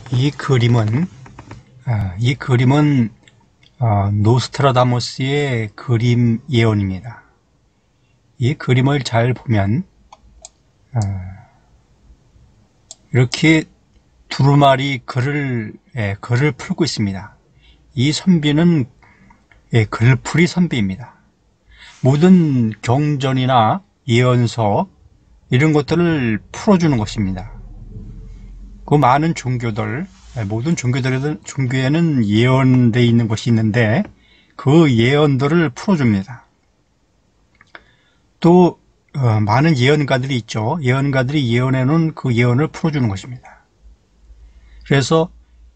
이 그림은 노스트라다무스의 그림 예언입니다. 이 그림을 잘 보면 이렇게 두루마리 글을 풀고 있습니다. 이 선비는 글풀이 선비입니다. 모든 경전이나 예언서 이런 것들을 풀어주는 것입니다. 그 많은 종교들, 모든 종교에는 예언되어 있는 것이 있는데 그 예언들을 풀어줍니다. 또 많은 예언가들이 있죠. 예언가들이 예언해놓은 그 예언을 풀어주는 것입니다. 그래서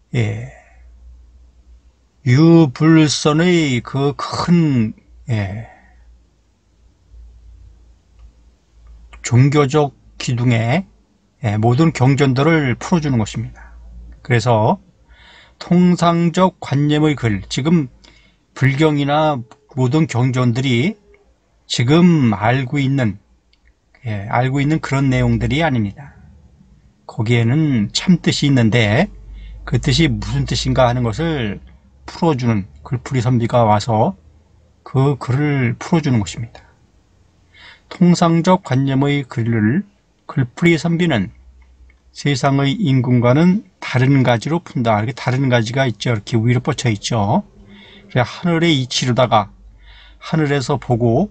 유불선의 그 큰 종교적 기둥에 모든 경전들을 풀어주는 것입니다. 그래서 통상적 관념의 글, 지금 불경이나 모든 경전들이 지금 알고 있는 그런 내용들이 아닙니다. 거기에는 참뜻이 있는데 그 뜻이 무슨 뜻인가 하는 것을 풀어주는 글풀이 선비가 와서 그 글을 풀어주는 것입니다. 통상적 관념의 글풀이 선비는 세상의 인군과는 다른 가지로 푼다. 이렇게 다른 가지가 있죠. 이렇게 위로 뻗쳐 있죠. 하늘의 이치로다가 하늘에서 보고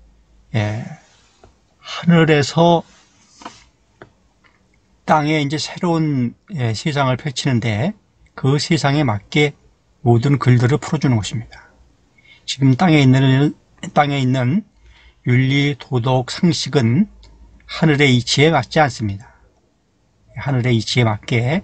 하늘에서 땅에 이제 새로운 세상을 펼치는데 그 세상에 맞게 모든 글들을 풀어주는 것입니다. 지금 땅에 있는 윤리, 도덕, 상식은 하늘의 이치에 맞지 않습니다. 하늘의 이치에 맞게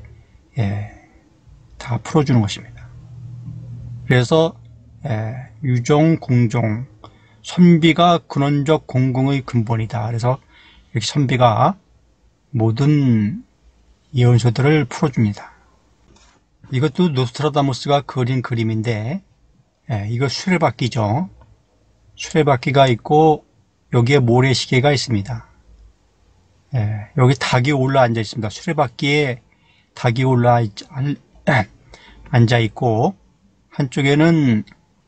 다 풀어주는 것입니다. 그래서 유종, 공종, 선비가 근원적 공공의 근본이다. 그래서 이렇게 선비가 모든 예언서들을 풀어줍니다. 이것도 노스트라다무스가 그린 그림인데 이거 수레바퀴죠. 수레바퀴가 있고 여기에 모래시계가 있습니다. 여기 닭이 올라 앉아 있습니다. 수레바퀴에 닭이 올라 앉아 있고 한쪽에는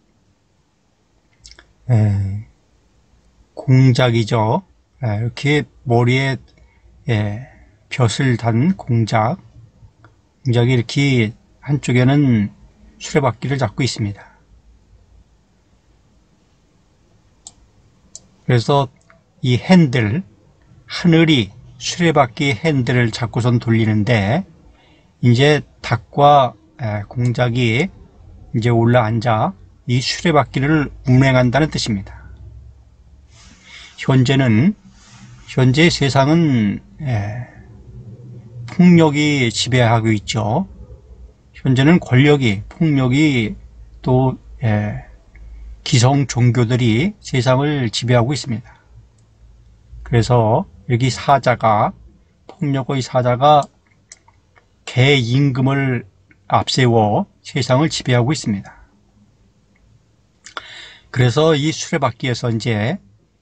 공작이죠. 이렇게 머리에 벼슬 단 공작이 이렇게 한쪽에는 수레바퀴를 잡고 있습니다. 그래서 이 핸들, 하늘이 수레바퀴 핸들을 잡고선 돌리는데 이제 닭과 공작이 이제 올라앉아 이 수레바퀴를 운행한다는 뜻입니다. 현재 세상은 폭력이 지배하고 있죠. 현재는 폭력이 또 기성 종교들이 세상을 지배하고 있습니다. 그래서 여기 폭력의 사자가 개 임금을 앞세워 세상을 지배하고 있습니다. 그래서 이 수레바퀴에서 이제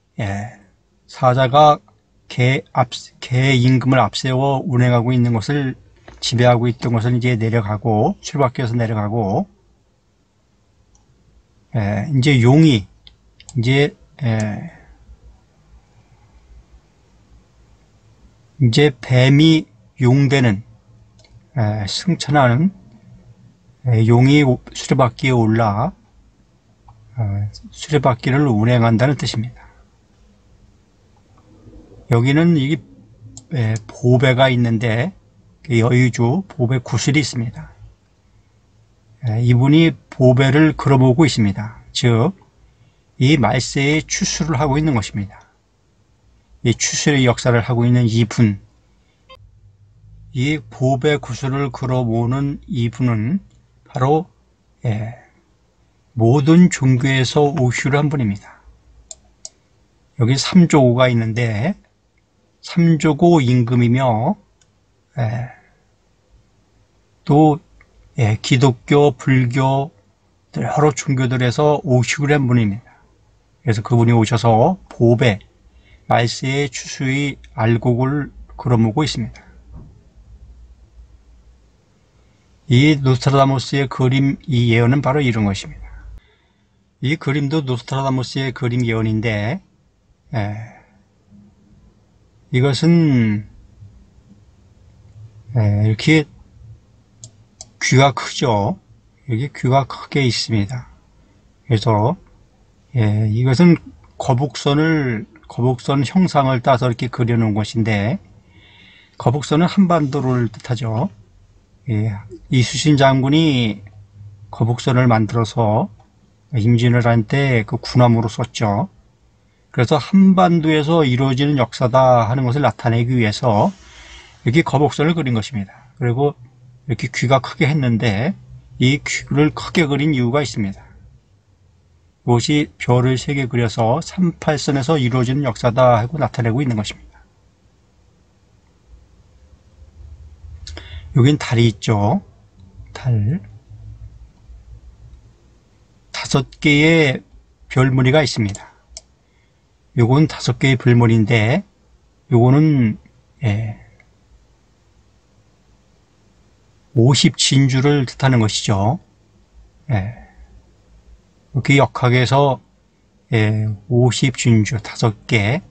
사자가 개 임금을 앞세워 운행하고 있는 것을 지배하고 있던 것을 이제 내려가고 수레바퀴에서 내려가고 이제 용이 이제 뱀이 용되는 승천하는 용이 수레바퀴에 올라 수레바퀴를 운행한다는 뜻입니다. 여기는 이 보배가 있는데 여의주 보배 구슬이 있습니다. 이분이 보배를 걸어보고 있습니다. 즉, 이 말세의 추수를 하고 있는 것입니다. 이 추수의 역사를 하고 있는 이분, 이 보배 구슬을 걸어보는 이분은 바로 모든 종교에서 오슈를 한 분입니다. 여기 삼조고가 있는데 삼조고 임금이며 또 기독교, 불교 여러 종교들에서 오슈를 한 분입니다. 그래서 그분이 오셔서 보배, 말세의 추수의 알곡을 걸어보고 있습니다. 이 노스트라다무스의 그림, 이 예언은 바로 이런 것입니다. 이 그림도 노스트라다무스의 그림 예언인데, 이것은 이렇게 귀가 크죠. 여기 귀가 크게 있습니다. 그래서 이것은 거북선 형상을 따서 이렇게 그려놓은 것인데, 거북선은 한반도를 뜻하죠. 이순신 장군이 거북선을 만들어서 임진을 한 때 그 군함으로 썼죠. 그래서 한반도에서 이루어지는 역사다 하는 것을 나타내기 위해서 이렇게 거북선을 그린 것입니다. 그리고 이렇게 귀가 크게 했는데 이 귀를 크게 그린 이유가 있습니다. 이것이 별을 3개 그려서 38선에서 이루어지는 역사다 하고 나타내고 있는 것입니다. 여긴 달이 있죠. 달. 5개의 별무늬가 있습니다. 요건 5개의 별무늬인데, 요거는 50진주를 뜻하는 것이죠. 이렇게 역학에서 50진주 5개,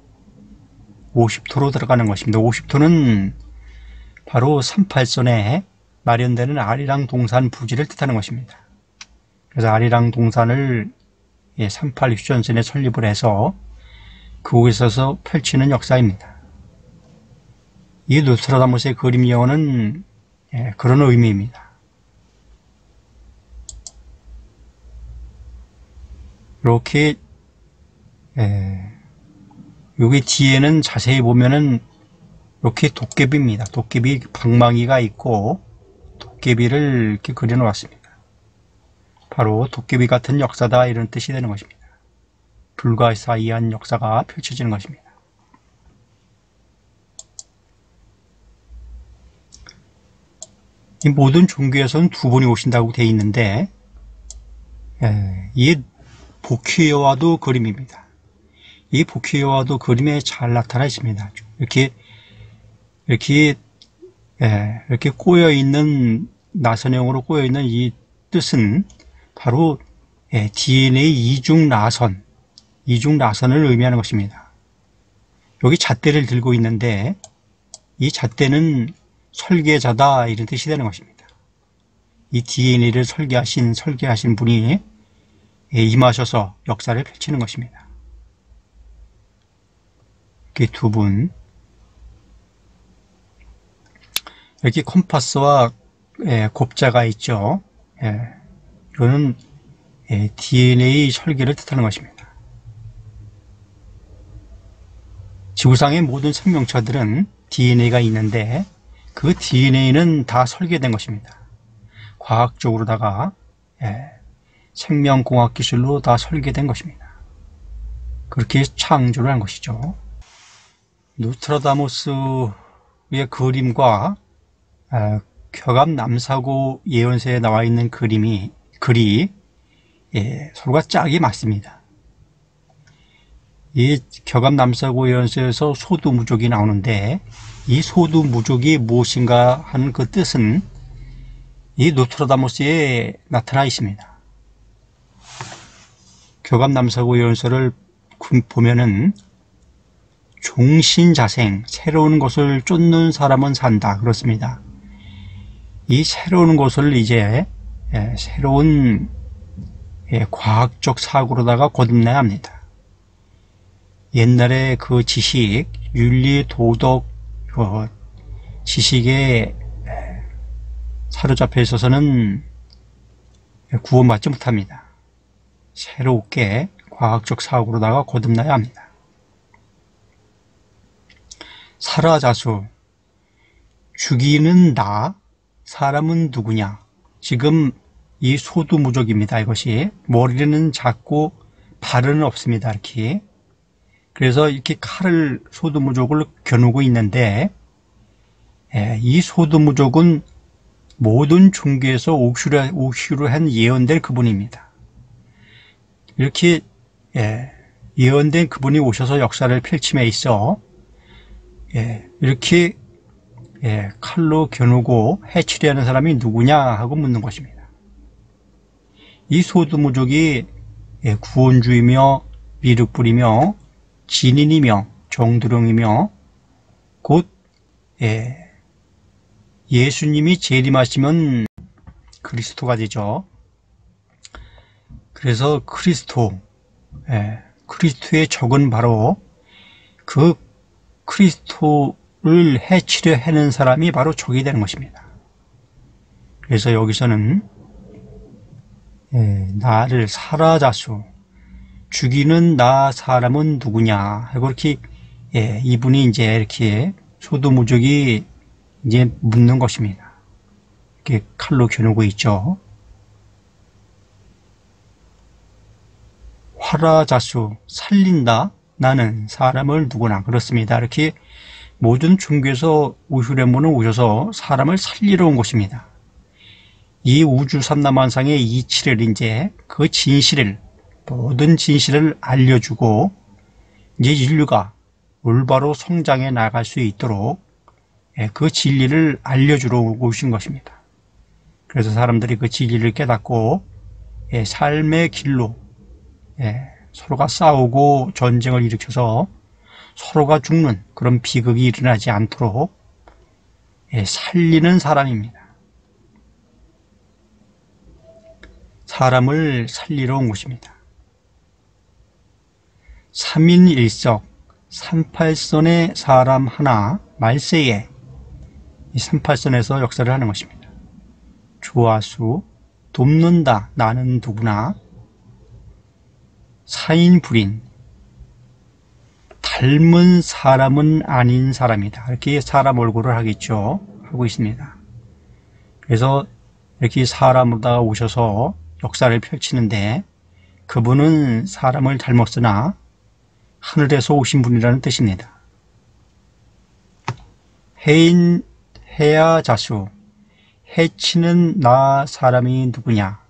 50토로 들어가는 것입니다. 50토는 바로 38선에 마련되는 아리랑 동산 부지를 뜻하는 것입니다. 그래서 아리랑 동산을 38 휴전선에 설립을 해서 그곳에서 펼치는 역사입니다. 이 노스트라다무스의 그림 예언은 그런 의미입니다. 이렇게 여기 뒤에는 자세히 보면은 이렇게 도깨비입니다. 도깨비 방망이가 있고 도깨비를 이렇게 그려 놓았습니다. 바로 도깨비 같은 역사다 이런 뜻이 되는 것입니다. 불가사의한 역사가 펼쳐지는 것입니다. 이 모든 종교에서는 2분이 오신다고 되어 있는데 이 복희여와도 그림입니다. 이 복희여와도 그림에 잘 나타나 있습니다. 이렇게 꼬여있는, 나선형으로 꼬여있는 이 뜻은 바로 DNA 이중나선을 의미하는 것입니다. 여기 잣대를 들고 있는데 이 잣대는 설계자다 이런 뜻이 되는 것입니다. 이 DNA를 설계하신 분이 임하셔서 역사를 펼치는 것입니다. 이렇게 2분. 여기 컴파스와 곱자가 있죠. 이거는 DNA 설계를 뜻하는 것입니다. 지구상의 모든 생명체들은 DNA가 있는데 그 DNA는 다 설계된 것입니다. 과학적으로다가 생명공학 기술로 다 설계된 것입니다. 그렇게 창조를 한 것이죠. 노스트라다무스의 그림과 켜감 남사고 예언서에 나와 있는 글이 서로가 짝이 맞습니다. 이 켜감 남사고 예언서에서 소두무족이 나오는데 이 소두무족이 무엇인가 하는 그 뜻은 이 노스트라다무스에 나타나 있습니다. 켜감 남사고 예언서를 보면은 종신자생, 새로운 것을 쫓는 사람은 산다 그렇습니다. 이 새로운 것을 이제 새로운 과학적 사고로다가 거듭내야 합니다. 옛날에 그 지식, 윤리, 도덕, 지식에 사로잡혀 있어서는 구원받지 못합니다. 새롭게 과학적 사고로다가 거듭나야 합니다. 살아자수, 죽이는 나, 사람은 누구냐. 지금 이 소두무족입니다. 이것이 머리는 작고 발은 없습니다. 이렇게. 그래서 이렇게 칼을 소두무족을 겨누고 있는데 이 소두무족은 모든 종교에서 옥슈로 한 예언된 그분입니다. 이렇게 예언된 그분이 오셔서 역사를 펼침에 있어 이렇게 칼로 겨누고 해치려 하는 사람이 누구냐 하고 묻는 것입니다. 이 소두무족이 구원주이며 미륵불이며 진인이며 정두령이며 곧 예수님이 재림하시면 그리스도가 되죠. 그래서 그리스도의 적은 바로 그 그리스도를 해치려 하는 사람이 바로 적이 되는 것입니다. 그래서 여기서는 나를 사라자수 죽이는 나 사람은 누구냐 하고 이렇게 이분이 이제 이렇게 소두무족이 이제 묻는 것입니다. 이렇게 칼로 겨누고 있죠. 화라자수 살린다 나는 사람을 누구나 그렇습니다. 이렇게 모든 종교에서 우슈레모는 오셔서 사람을 살리러 온 것입니다. 이 우주 삼라만상의 이치를 이제 그 진실을 모든 진실을 알려주고 이제 인류가 올바로 성장해 나갈 수 있도록 그 진리를 알려주러 오신 것입니다. 그래서 사람들이 그 진리를 깨닫고 삶의 길로 서로가 싸우고 전쟁을 일으켜서 서로가 죽는 그런 비극이 일어나지 않도록 살리는 사람입니다. 사람을 살리러 온 것입니다. 3인 1석 38선의 사람 하나 말세에 이 38선에서 역사를 하는 것입니다. 조화수 돕는다 나는 누구나 사인불인 닮은 사람은 아닌 사람이다. 이렇게 사람 얼굴을 하고 있습니다. 그래서 이렇게 사람으로다가 오셔서 역사를 펼치는데 그분은 사람을 닮았으나 하늘에서 오신 분이라는 뜻입니다. 해야자수 해치는 나 사람이 누구냐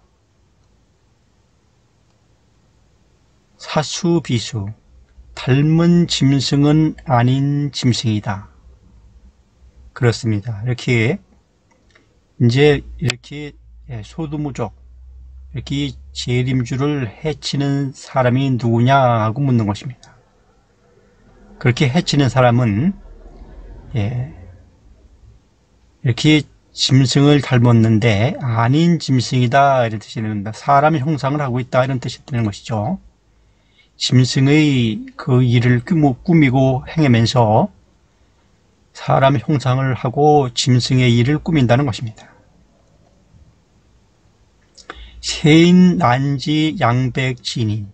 사수비수 닮은 짐승은 아닌 짐승이다. 그렇습니다. 이렇게 이제 이렇게 소두무족 이렇게 재림주를 해치는 사람이 누구냐 하고 묻는 것입니다. 그렇게 해치는 사람은 이렇게 짐승을 닮았는데 아닌 짐승이다 이런 뜻이 됩니다. 사람 형상을 하고 있다 이런 뜻이 되는 것이죠. 짐승의 그 일을 꾸미고 행하면서 사람 형상을 하고 짐승의 일을 꾸민다는 것입니다. 세인 난지 양백진인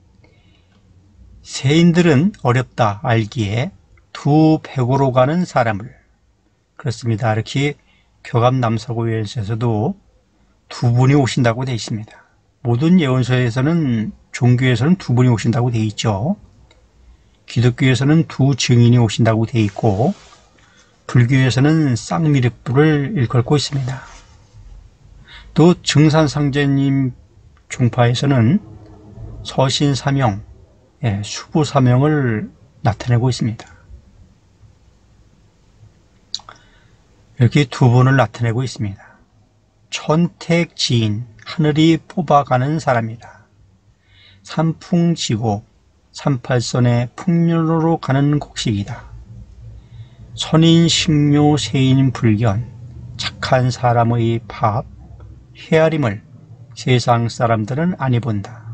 세인들은 어렵다 알기에 두 백으로 가는 사람을 그렇습니다. 이렇게 교감남사고예에서도 두 분이 오신다고 되어 있습니다. 모든 예언서에서는 종교에서는 두 분이 오신다고 되어 있죠. 기독교에서는 두 증인이 오신다고 되어 있고 불교에서는 쌍미륵불을 일컬고 있습니다. 또 증산상제님 종파에서는 서신사명, 수부사명을 나타내고 있습니다. 이렇게 두 분을 나타내고 있습니다. 천택지인, 하늘이 뽑아가는 사람이다. 산풍지고, 38선의 풍렬로 가는 곡식이다. 선인식묘 세인불견, 착한 사람의 밥, 헤아림을 세상 사람들은 아니 본다.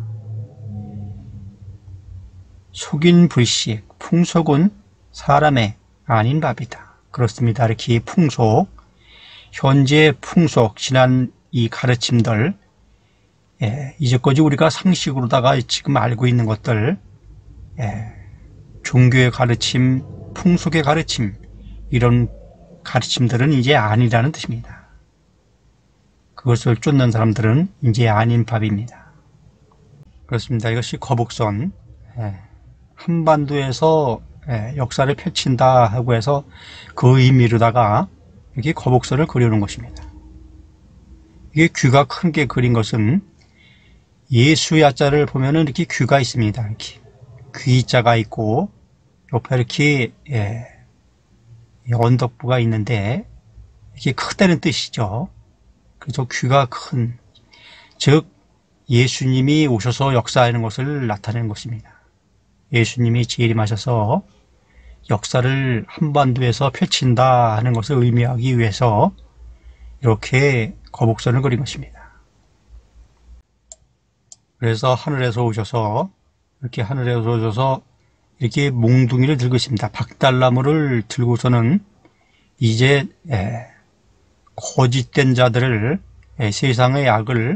속인불식, 풍속은 사람의 아닌 밥이다. 그렇습니다. 이렇게 풍속, 현재 풍속, 지난 이 가르침들, 이제까지 우리가 상식으로다가 지금 알고 있는 것들, 종교의 가르침, 풍속의 가르침, 이런 가르침들은 이제 아니라는 뜻입니다. 그것을 쫓는 사람들은 이제 아닌 밥입니다. 그렇습니다. 이것이 거북선, 한반도에서 역사를 펼친다 하고 해서 그 의미로다가 이렇게 거북선을 그려놓은 것입니다. 이게 귀가 큰 게 그린 것은 예수야자를 보면은 이렇게 귀가 있습니다. 이렇게 귀자가 있고 옆에 이렇게 언덕부가 있는데 이게 크다는 뜻이죠. 그래서 귀가 큰, 즉 예수님이 오셔서 역사하는 것을 나타내는 것입니다. 예수님이 재림하셔서 역사를 한반도에서 펼친다 하는 것을 의미하기 위해서 이렇게 거북선을 그린 것입니다. 그래서 하늘에서 오셔서 이렇게 몽둥이를 들고 있습니다. 박달나무를 들고서는 이제 거짓된 자들을, 세상의 악을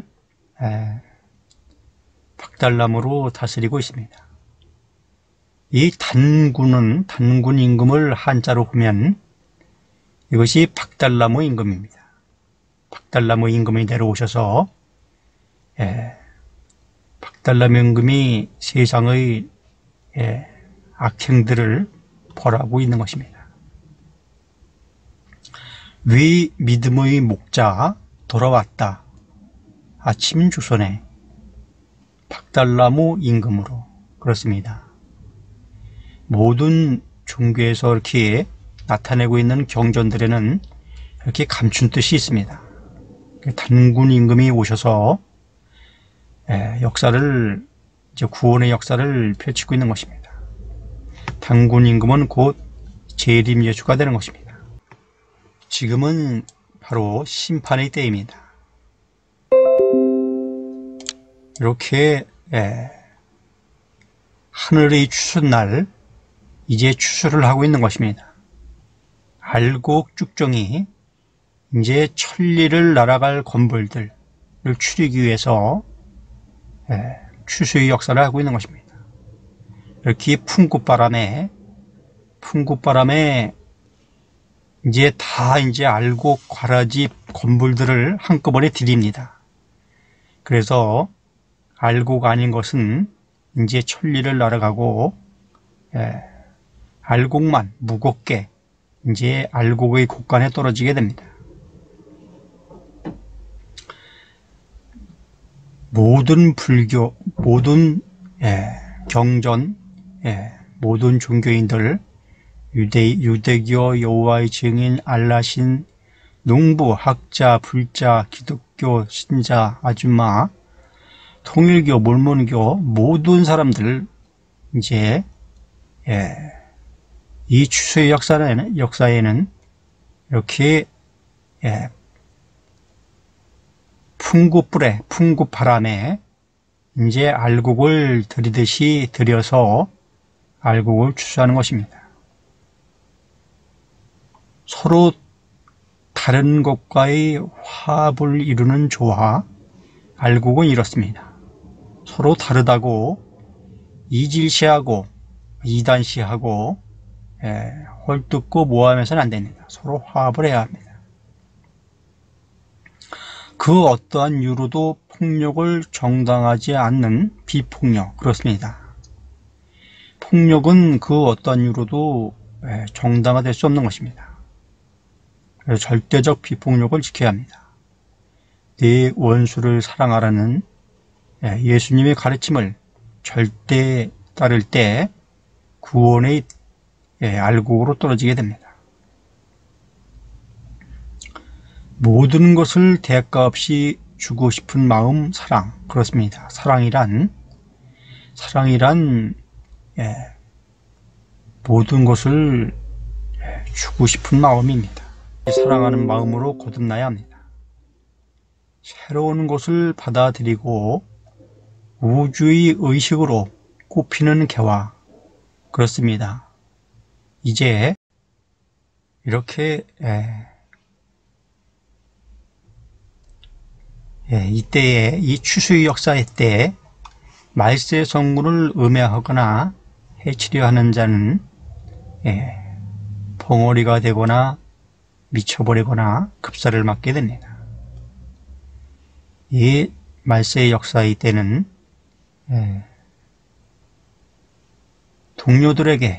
박달나무로 다스리고 있습니다. 이 단군 임금을 한자로 보면 이것이 박달나무 임금입니다. 박달나무 임금이 내려오셔서 박달나무 임금이 세상의 악행들을 벌하고 있는 것입니다. 위 믿음의 목자 돌아왔다. 아침 조선에 박달나무 임금으로. 그렇습니다. 모든 종교에서 이렇게 나타내고 있는 경전들에는 이렇게 감춘 뜻이 있습니다. 단군 임금이 오셔서 역사를, 이제 구원의 역사를 펼치고 있는 것입니다. 단군 임금은 곧 재림 예수가 되는 것입니다. 지금은 바로 심판의 때입니다. 이렇게 하늘의 추수날, 이제 추수를 하고 있는 것입니다. 알곡 쭉정이 이제 천리를 날아갈 건불들을 추리기 위해서 추수의 역사를 하고 있는 것입니다. 이렇게 풍굿바람에 이제 알곡, 과라지, 건불들을 한꺼번에 들입니다. 그래서 알곡 아닌 것은 이제 천리를 날아가고 알곡만 무겁게 이제 알곡의 곡간에 떨어지게 됩니다. 모든 불교, 모든 경전, 모든 종교인들, 유대교, 여호와의 증인, 알라신, 농부, 학자, 불자, 기독교, 신자, 아줌마, 통일교, 몰몬교, 모든 사람들 이제 이 추수의 역사에는 이렇게 풍굿바람에 이제 알곡을 들이듯이 들여서 알곡을 추수하는 것입니다. 서로 다른 것과의 화합을 이루는 조화, 알곡은 이렇습니다. 서로 다르다고 이질시하고 이단시하고 헐뜯고 모함해서는 안 됩니다. 서로 화합을 해야 합니다. 그 어떠한 이유로도 폭력을 정당하지 않는 비폭력, 그렇습니다. 폭력은 그 어떠한 이유로도 정당화될 수 없는 것입니다. 그래서 절대적 비폭력을 지켜야 합니다. 네 원수를 사랑하라는 예수님의 가르침을 절대 따를 때 구원의 알곡으로 떨어지게 됩니다. 모든 것을 대가 없이 주고 싶은 마음, 사랑, 그렇습니다. 사랑이란 모든 것을 주고 싶은 마음입니다. 사랑하는 마음으로 거듭나야 합니다. 새로운 것을 받아들이고 우주의 의식으로 꽃피는 개화, 그렇습니다. 이제 이렇게 이때에 이 추수의 역사의 때에 말세 성군을 음해하거나 해치려 하는 자는 벙어리가 되거나 미쳐버리거나 급사를 맞게 됩니다. 이 말세의 역사의 때는 동료들에게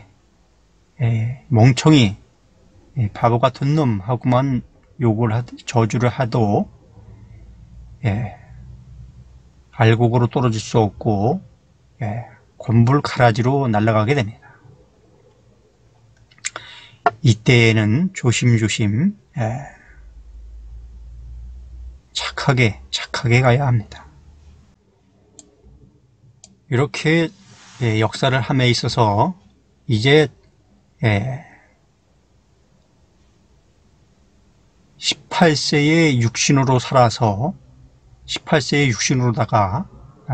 멍청이, 바보 같은 놈 하고만 저주를 하도 알곡으로 떨어질 수 없고 곤불가라지로 날아가게 됩니다. 이때에는 조심조심 착하게 가야 합니다. 이렇게 역사를 함에 있어서 이제 18세의 육신으로 살아서 18세의 육신으로다가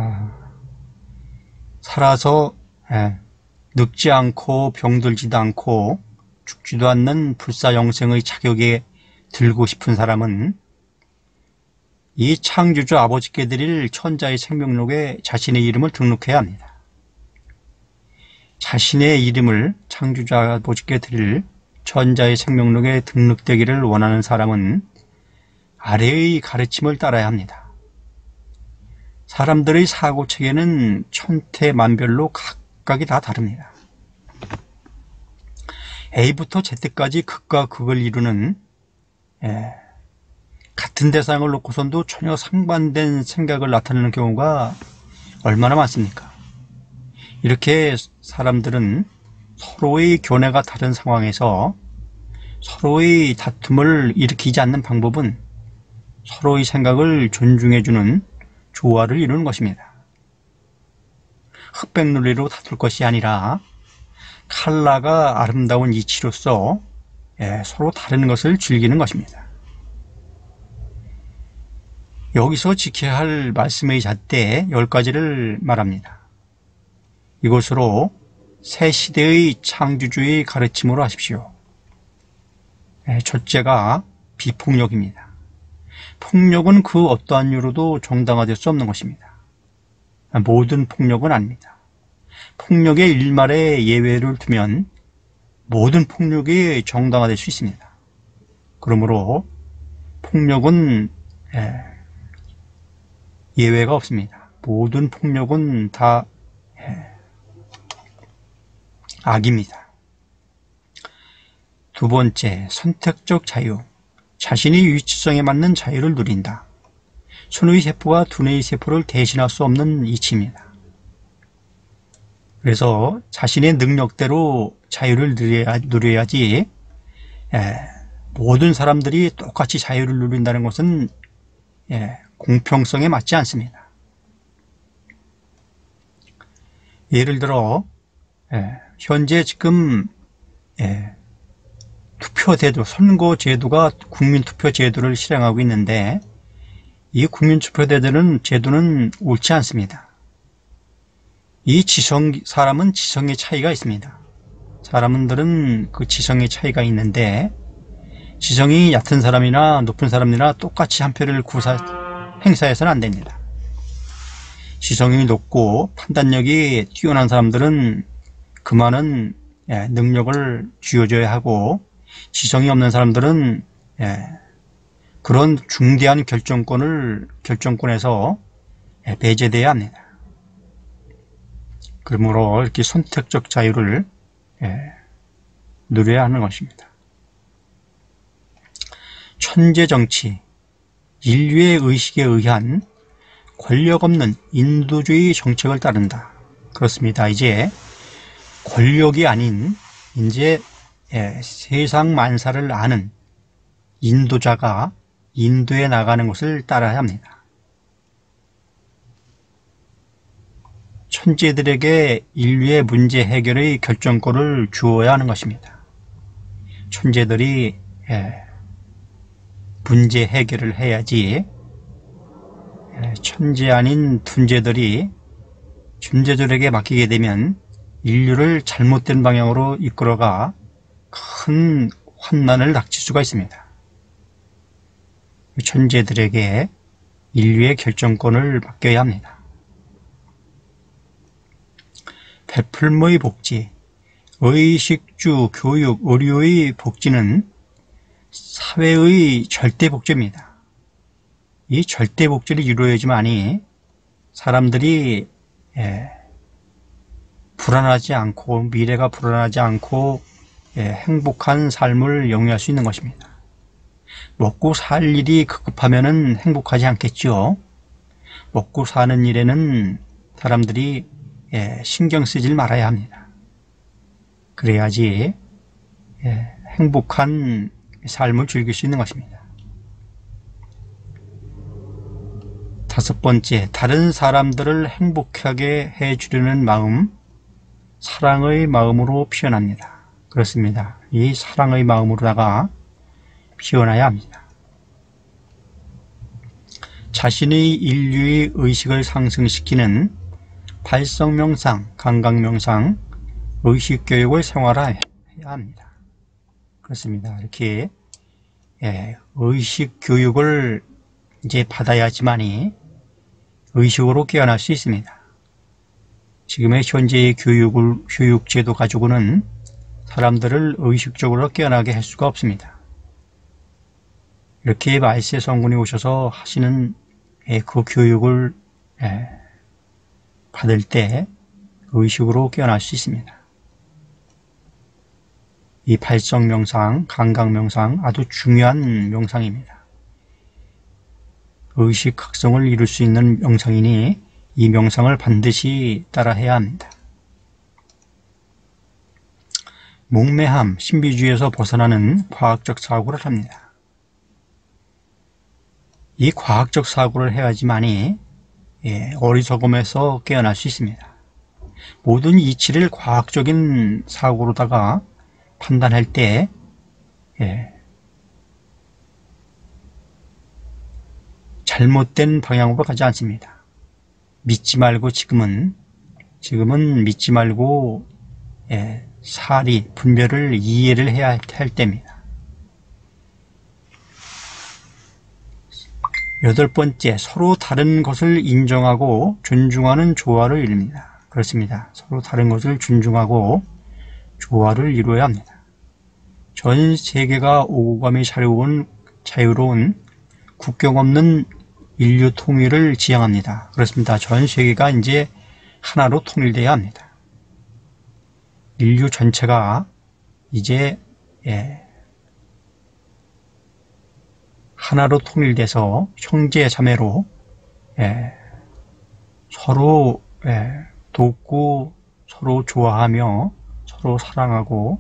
살아서 늙지 않고 병들지도 않고 죽지도 않는 불사영생의 자격에 들고 싶은 사람은 이 창조주 아버지께 드릴 천자의 생명록에 자신의 이름을 등록해야 합니다. 자신의 이름을 창조주 아버지께 드릴 천자의 생명록에 등록되기를 원하는 사람은 아래의 가르침을 따라야 합니다. 사람들의 사고체계는 천태만별로 각각이 다 다릅니다. A부터 Z까지 극과 극을 이루는 같은 대상을 놓고선도 전혀 상반된 생각을 나타내는 경우가 얼마나 많습니까? 이렇게 사람들은 서로의 견해가 다른 상황에서 서로의 다툼을 일으키지 않는 방법은 서로의 생각을 존중해주는 조화를 이루는 것입니다. 흑백놀이로 다툴 것이 아니라 칼라가 아름다운 이치로서 서로 다른 것을 즐기는 것입니다. 여기서 지켜야 할 말씀의 잣대 10가지를 말합니다. 이것으로 새 시대의 창조주의 가르침으로 하십시오. 첫째가 비폭력입니다. 폭력은 그 어떠한 이유로도 정당화될 수 없는 것입니다. 모든 폭력은 아닙니다. 폭력의 일말의 예외를 두면 모든 폭력이 정당화될 수 있습니다. 그러므로 폭력은 예외가 없습니다. 모든 폭력은 다 악입니다. 두 번째, 선택적 자유. 자신의 위치성에 맞는 자유를 누린다. 손의 세포가 두뇌의 세포를 대신할 수 없는 이치입니다. 그래서 자신의 능력대로 자유를 누려야지 모든 사람들이 똑같이 자유를 누린다는 것은 공평성에 맞지 않습니다. 예를 들어 현재 지금 투표제도, 선거제도가 국민투표제도를 실행하고 있는데 이 국민투표제도는 옳지 않습니다. 이 사람은 지성의 차이가 있습니다. 사람들은 그 지성의 차이가 있는데 지성이 얕은 사람이나 높은 사람이나 똑같이 한 표를 행사해서는 안 됩니다. 지성이 높고 판단력이 뛰어난 사람들은 그 많은 능력을 쥐어줘야 하고 지성이 없는 사람들은 그런 중대한 결정권에서 배제돼야 합니다. 그러므로 이렇게 선택적 자유를 누려야 하는 것입니다. 천재정치, 인류의 의식에 의한 권력 없는 인도주의 정책을 따른다. 그렇습니다. 이제 권력이 아닌 이제 세상 만사를 아는 인도자가 인도에 나가는 것을 따라야 합니다. 천재들에게 인류의 문제 해결의 결정권을 주어야 하는 것입니다. 천재들이 문제 해결을 해야지 천재 아닌 둔재들이 존재들에게 맡기게 되면 인류를 잘못된 방향으로 이끌어가 큰 환난을 닥칠 수가 있습니다. 천재들에게 인류의 결정권을 맡겨야 합니다. 베풀모의 복지, 의식주, 교육, 의료의 복지는 사회의 절대 복지입니다. 이 절대 복지를 이루어야지만이 사람들이 불안하지 않고 미래가 불안하지 않고 행복한 삶을 영위할 수 있는 것입니다. 먹고 살 일이 급급하면 행복하지 않겠죠. 먹고 사는 일에는 사람들이 신경 쓰질 말아야 합니다. 그래야지 행복한 삶을 즐길 수 있는 것입니다. 5번째, 다른 사람들을 행복하게 해주려는 마음, 사랑의 마음으로 표현합니다. 그렇습니다. 이 사랑의 마음으로다가 표현해야 합니다. 자신의 인류의 의식을 상승시키는 발성명상, 감각명상, 의식교육을 생활해야 합니다. 그렇습니다. 이렇게 의식교육을 이제 받아야지만이 의식으로 깨어날 수 있습니다. 지금의 현재의 교육제도 가지고는 사람들을 의식적으로 깨어나게 할 수가 없습니다. 이렇게 말세 성군이 오셔서 하시는 그 교육을 받을 때 의식으로 깨어날 수 있습니다. 이 발성명상, 감각명상 아주 중요한 명상입니다. 의식각성을 이룰 수 있는 명상이니 이 명상을 반드시 따라해야 합니다. 몽매함, 신비주의에서 벗어나는 과학적 사고를 합니다. 이 과학적 사고를 해야지만이 어리석음에서 깨어날 수 있습니다. 모든 이치를 과학적인 사고로다가 판단할 때 잘못된 방향으로 가지 않습니다. 믿지 말고 지금은 믿지 말고 사리, 분별을 이해를 해야 할 때입니다. 8번째, 서로 다른 것을 인정하고 존중하는 조화를 이룹니다. 그렇습니다. 서로 다른 것을 존중하고 조화를 이루어야 합니다. 전 세계가 오감이 자유로운 국경 없는 인류 통일을 지향합니다. 그렇습니다. 전 세계가 이제 하나로 통일되어야 합니다. 인류 전체가 이제 하나로 통일돼서 형제 자매로 서로 돕고 서로 좋아하며 서로 사랑하고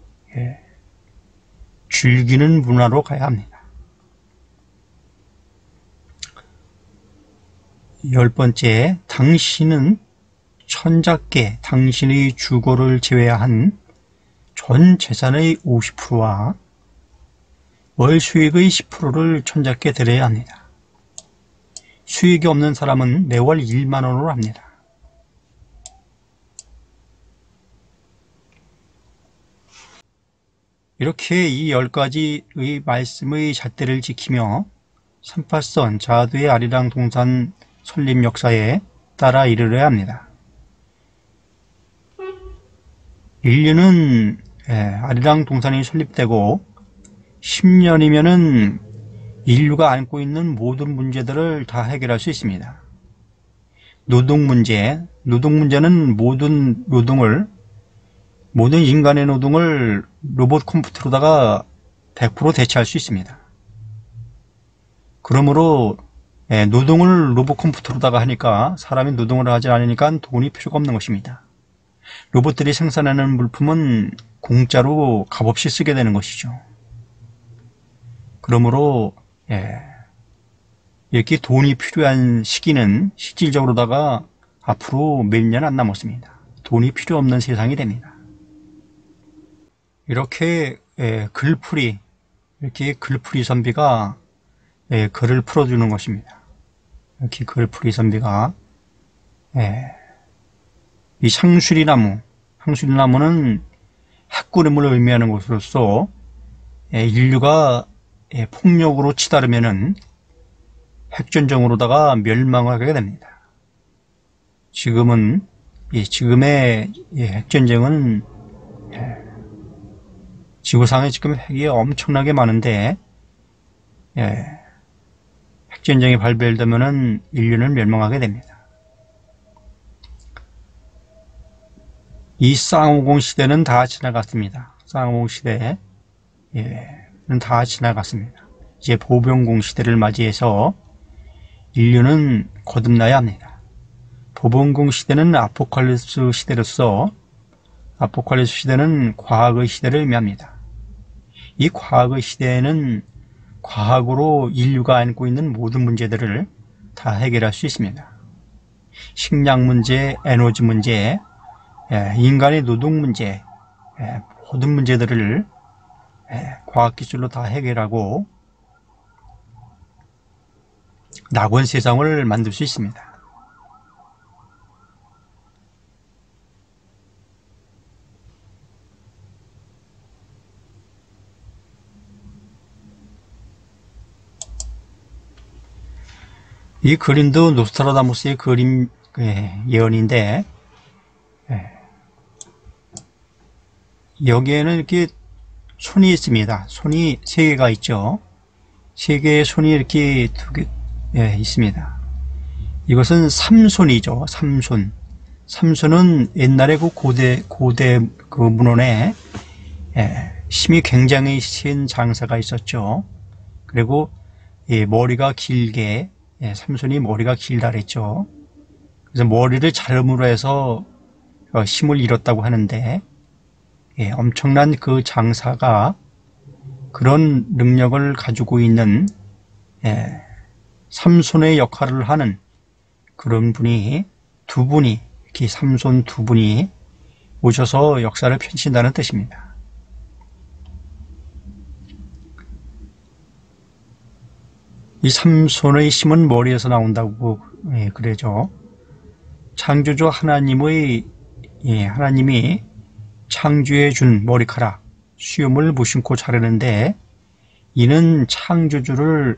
즐기는 문화로 가야 합니다. 10번째, 당신은 천자께 당신의 주거를 제외한 전 재산의 50%와 월 수익의 10%를 천자께 드려야 합니다. 수익이 없는 사람은 매월 1만원으로 합니다. 이렇게 이 10가지의 말씀의 잣대를 지키며 38선 자두의 아리랑 동산 설립 역사에 따라 이르러야 합니다. 인류는 아리랑 동산이 설립되고 10년이면은 인류가 안고 있는 모든 문제들을 다 해결할 수 있습니다. 노동 문제는 모든 인간의 노동을 로봇 컴퓨터로다가 100% 대체할 수 있습니다. 그러므로 노동을 로봇 컴퓨터로다가 하니까 사람이 노동을 하지 않으니까 돈이 필요가 없는 것입니다. 로봇들이 생산하는 물품은 공짜로 값없이 쓰게 되는 것이죠. 그러므로 이렇게 돈이 필요한 시기는 실질적으로다가 앞으로 몇 년 안 남았습니다. 돈이 필요 없는 세상이 됩니다. 이렇게 글풀이 선비가 글을 풀어주는 것입니다. 이렇게 글풀이 선비가 이 향수리나무는 핵구름을 의미하는 것으로서 인류가 폭력으로 치달으면은 핵전쟁으로다가 멸망하게 됩니다. 지금의 핵전쟁은 지구상에 지금 핵이 엄청나게 많은데 핵전쟁이 발발되면은 인류는 멸망하게 됩니다. 이 쌍오공 시대는 다 지나갔습니다. 쌍오공 시대는 다 지나갔습니다. 이제 보병공 시대를 맞이해서 인류는 거듭나야 합니다. 보병공 시대는 아포칼립스 시대로서 아포칼립스 시대는 과학의 시대를 의미합니다. 이 과학의 시대에는 과학으로 인류가 안고 있는 모든 문제들을 다 해결할 수 있습니다. 식량 문제, 에너지 문제, 인간의 노동 문제, 모든 문제들을 과학기술로 다 해결하고 낙원 세상을 만들 수 있습니다. 이 그림도 노스트라다무스의 그림 예언인데, 여기에는 이렇게 손이 있습니다. 손이 3개가 있죠. 3개의 손이 이렇게 있습니다. 이것은 삼손이죠. 삼손. 삼손은 옛날에 그 고대 그 문헌에 힘이 굉장히 센 장사가 있었죠. 그리고 머리가 길게, 삼손이 머리가 길다 그랬죠. 그래서 머리를 자름으로 해서 힘을 잃었다고 하는데, 엄청난 그 장사가 그런 능력을 가지고 있는 삼손의 역할을 하는 그런 분이 두 분이, 이렇게 삼손 두 분이 오셔서 역사를 펼친다는 뜻입니다. 이 삼손의 힘은 머리에서 나온다고 그러죠. 창조주 하나님이 창조해 준 머리카락, 수염을 무심코 자르는데, 이는 창조주를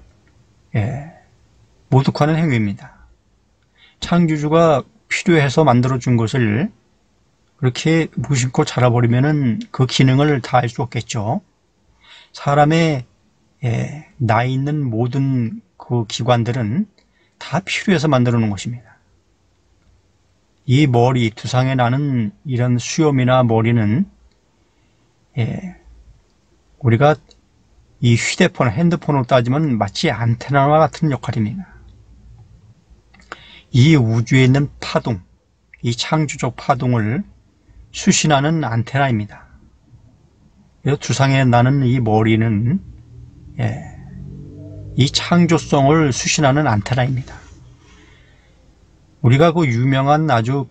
모독하는 행위입니다. 창조주가 필요해서 만들어준 것을 그렇게 무심코 자라버리면 그 기능을 다할 수 없겠죠. 사람의 나 있는 모든 그 기관들은 다 필요해서 만들어 놓은 것입니다. 이 머리, 두상에 나는 이런 수염이나 머리는 우리가 이 휴대폰, 핸드폰으로 따지면 마치 안테나와 같은 역할입니다. 이 우주에 있는 파동, 이 창조적 파동을 수신하는 안테나입니다. 그래서 두상에 나는 이 머리는 이 창조성을 수신하는 안테나입니다. 우리가 그 유명한 아주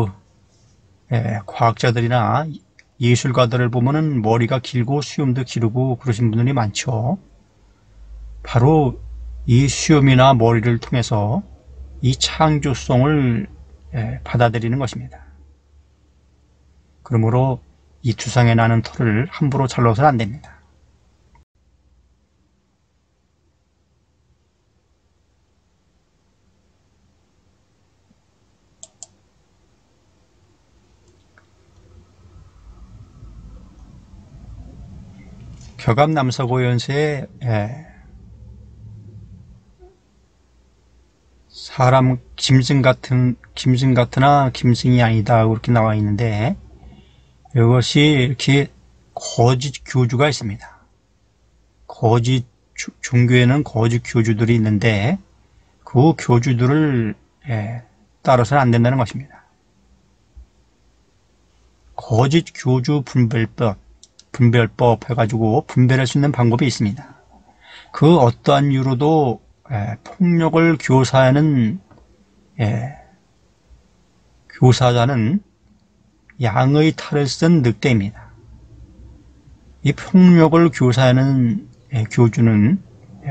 과학자들이나 예술가들을 보면은 머리가 길고 수염도 기르고 그러신 분들이 많죠. 바로 이 수염이나 머리를 통해서 이 창조성을 받아들이는 것입니다. 그러므로 이 두상에 나는 털을 함부로 잘라서는 안 됩니다. 격암남서고연세에 사람 짐승 같으나 짐승이 아니다 그렇게 나와 있는데, 이것이 이렇게 거짓 교주가 있습니다. 거짓 종교에는 거짓 교주들이 있는데 그 교주들을 따라서는 안 된다는 것입니다. 거짓 교주 분별법 해가지고 분별할 수 있는 방법이 있습니다. 그 어떠한 이유로도 폭력을 교사하는 교사자는 양의 탈을 쓴 늑대입니다. 이 폭력을 교사하는 교주는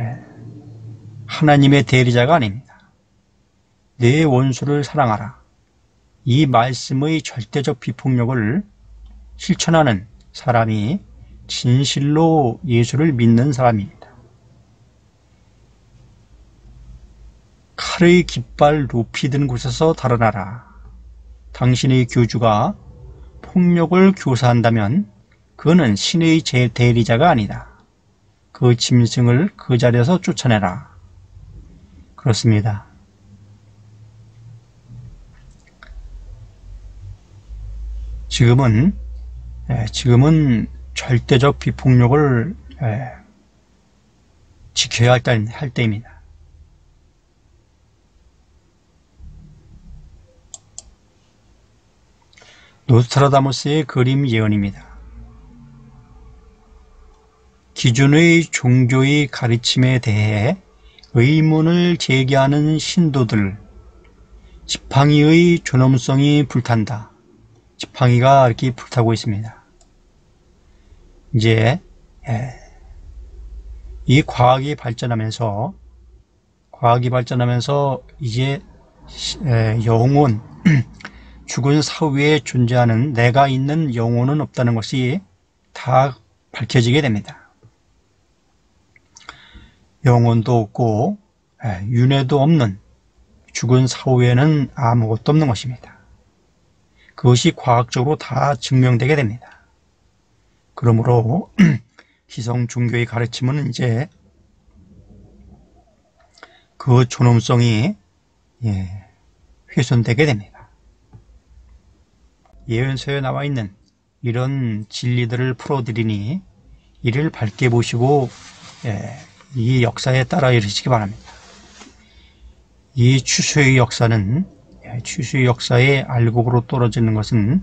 하나님의 대리자가 아닙니다. 내 원수를 사랑하라. 이 말씀의 절대적 비폭력을 실천하는 사람이 진실로 예수를 믿는 사람입니다. 칼의 깃발 높이 든 곳에서 달아나라. 당신의 교주가 폭력을 교사한다면 그는 신의 대리자가 아니다. 그 짐승을 그 자리에서 쫓아내라. 그렇습니다. 지금은 절대적 비폭력을 지켜야 할 때입니다. 노스트라다무스의 그림 예언입니다. 기존의 종교의 가르침에 대해 의문을 제기하는 신도들, 지팡이의 존엄성이 불탄다. 지팡이가 이렇게 불타고 있습니다. 이제 이 과학이 발전하면서 이제 영혼, 죽은 사후에 존재하는 내가 있는 영혼은 없다는 것이 다 밝혀지게 됩니다. 영혼도 없고 윤회도 없는 죽은 사후에는 아무것도 없는 것입니다. 그것이 과학적으로 다 증명되게 됩니다. 그러므로 기성 종교의 가르침은 이제 그 존엄성이 훼손되게 됩니다. 예언서에 나와 있는 이런 진리들을 풀어드리니 이를 밝게 보시고 이 역사에 따라 이르시기 바랍니다. 이 추수의 역사는 추수의 역사의 알곡으로 떨어지는 것은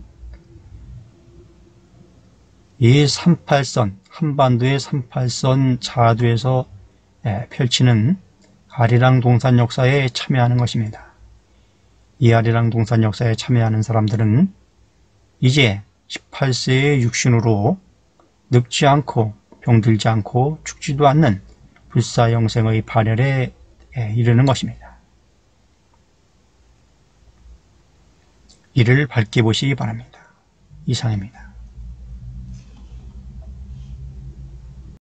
이 38선 한반도의 38선 자두에서 펼치는 아리랑 동산 역사에 참여하는 것입니다. 이 아리랑 동산 역사에 참여하는 사람들은 이제 18세의 육신으로 늙지 않고 병들지 않고 죽지도 않는 불사영생의 발열에 이르는 것입니다. 이를 밝게 보시기 바랍니다. 이상입니다.